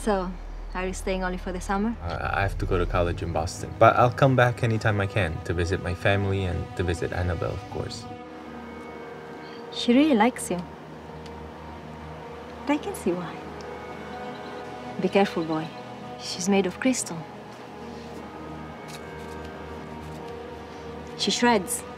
So, are you staying only for the summer? I have to go to college in Boston, but I'll come back anytime I can to visit my family and to visit Annabelle, of course. She really likes you. I can see why. Be careful, boy. She's made of crystal. She shreds.